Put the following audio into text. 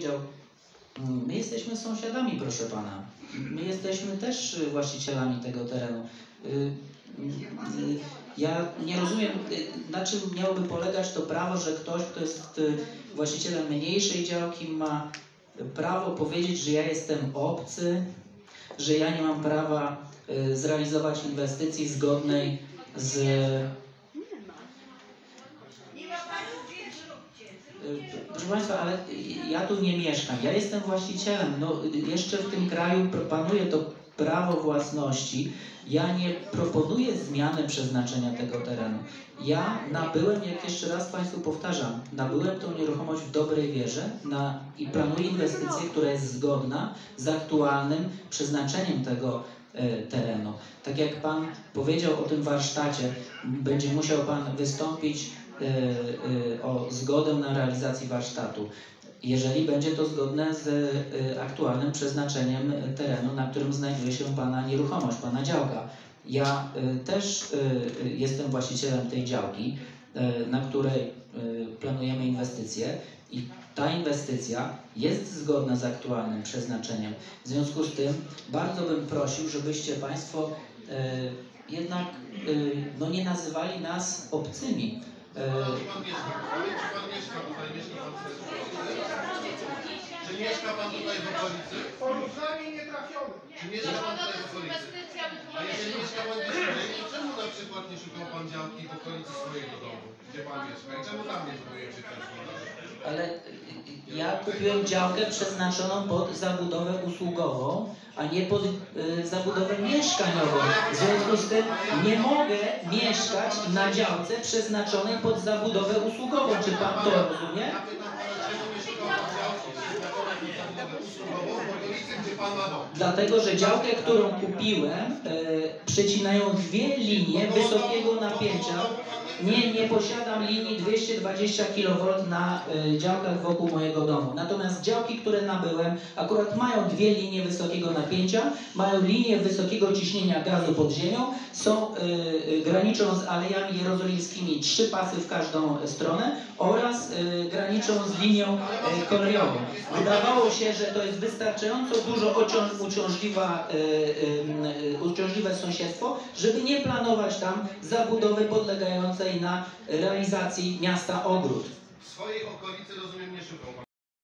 powiedział, my jesteśmy sąsiadami, proszę pana. My jesteśmy też właścicielami tego terenu. Ja nie rozumiem, na czym miałoby polegać to prawo, że ktoś, kto jest właścicielem mniejszej działki, ma prawo powiedzieć, że ja jestem obcy, że ja nie mam prawa zrealizować inwestycji zgodnej z... Proszę Państwa, ale ja tu nie mieszkam, ja jestem właścicielem. No, jeszcze w tym kraju panuje to prawo własności. Ja nie proponuję zmiany przeznaczenia tego terenu. Ja nabyłem, jak jeszcze raz Państwu powtarzam, nabyłem tą nieruchomość w dobrej wierze i planuję inwestycję, która jest zgodna z aktualnym przeznaczeniem tego terenu. Tak jak Pan powiedział o tym warsztacie, będzie musiał Pan wystąpić o zgodę na realizację warsztatu. Jeżeli będzie to zgodne z aktualnym przeznaczeniem terenu, na którym znajduje się Pana nieruchomość, Pana działka. Ja też jestem właścicielem tej działki, na której planujemy inwestycję i ta inwestycja jest zgodna z aktualnym przeznaczeniem. W związku z tym bardzo bym prosił, żebyście Państwo jednak no, nie nazywali nas obcymi. Czy mieszka Pan tutaj w okolicy? Porównanie nietrafione. Czy mieszka Pan tutaj w okolicy? A jeżeli mieszka Pan gdzieś indziej, to czemu na przykład nie szukał Pan działki w okolicy swojego domu, gdzie Pan mieszka? I czemu tam nie zbuduje się ten Ale ja kupiłem działkę przeznaczoną pod zabudowę usługową, a nie pod zabudowę mieszkaniową. W związku z tym nie mogę mieszkać na działce przeznaczonej pod zabudowę usługową. Czy Pan to rozumie? Ja pytam Pana, czemu nie szukał Pan działki przeznaczonej pod zabudowę usługową w okolicy, gdzie Pan ma dom? Dlatego, że działkę, którą kupiłem, przecinają dwie linie wysokiego napięcia. Nie posiadam linii 220 kV na działkach wokół mojego domu. Natomiast działki, które nabyłem, akurat mają dwie linie wysokiego napięcia, mają linię wysokiego ciśnienia gazu pod ziemią, graniczą z Alejami Jerozolimskimi, 3 pasy w każdą stronę oraz graniczą z linią kolejową. Wydawało się, że to jest wystarczająco dużo uciążliwe sąsiedztwo, żeby nie planować tam zabudowy podlegającej na realizacji miasta ogród. W swojej okolicy, rozumiem, nie szukał Pan.